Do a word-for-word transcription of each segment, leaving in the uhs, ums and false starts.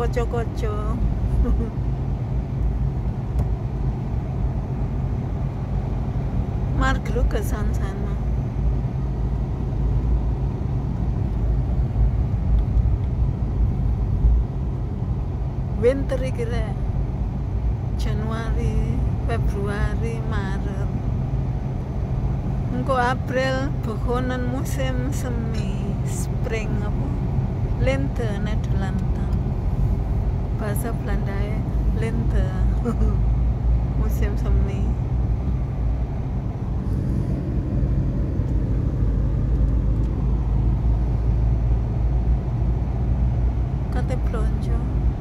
koco-koco. Marglu kesan sana. Winter kira Januari, Februari, Maret. Engko April bokonan musim semi, spring apa? Lente Nederlandan. Bahasa Belanda ya, lente. Musim semi. Kate plonjo.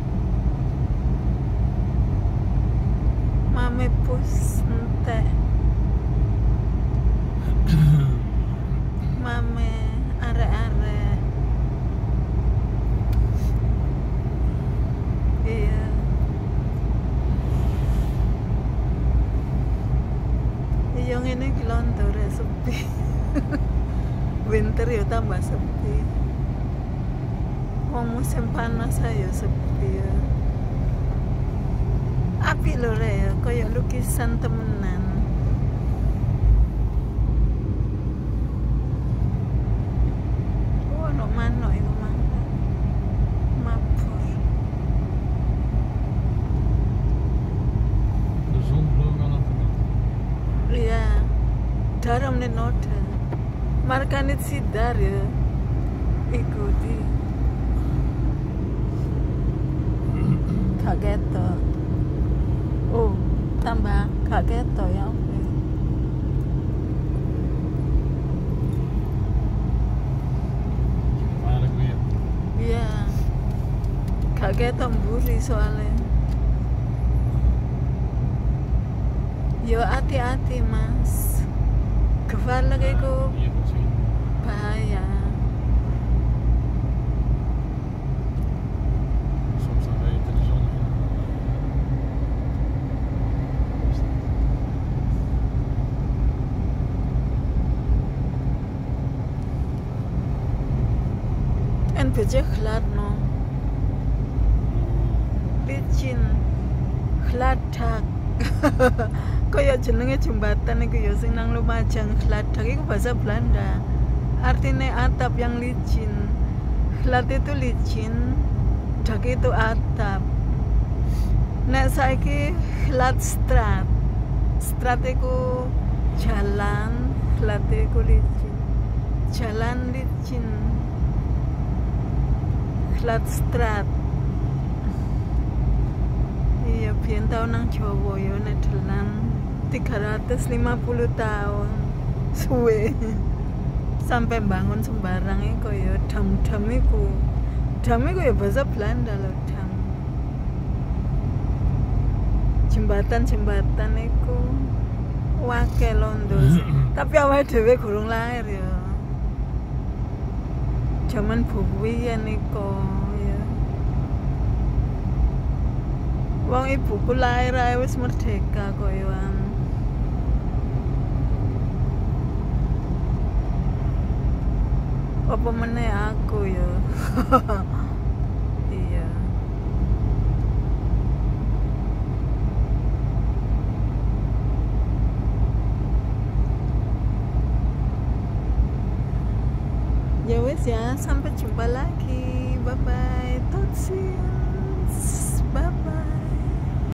Mame pus entek. Mame arek-arek. Iya. Iya ngene iki lontore sepi. Winter ya tambah sepi. Wong musim panas ayo sepi ya. Api lho ya, kaya lukisan temenan. Oh, ono manuk iku mangga. Mabur. De zon vloog aan het gebied. Iya. Daarom net noten. Maar kan het sidar ya. Ikuti. Kaget toh. Oh, tambah kaget toh ya. Gevaarlijk weer. Iya. Kaget tamburi soalnya. Yo hati-hati mas. Gevaarlijk itu Hier gezien. bahaya. Soms dan weet je de zon in. En beetje glad no. Licin. Gladak. Kaya jenenge jembatan iku ya sing nang Lumajang. Gladak iku bahasa Belanda. Artinya atap yang licin. Glat itu licin, dak itu atap. Nek saiki glat strat. Strat iku jalan, glat iku licin. Jalan licin. Glat strat. Iya, biyen tau nang Jawa ya Nederland tiga ratus lima puluh tahun suwe. Sampai bangun sembarang iku ya dam-dam iku. Dam iku ya bahasa Belanda loh, dam. Jembatan-jembatan iku wake londo. Tapi awake dhewe gurung lahir ya. Zaman buwiyen iku ya. Wong ibuku lahir ae wis merdeka koyoan. Apa meneh aku ya. Iya. Ya wes ya, sampai jumpa lagi. Bye bye.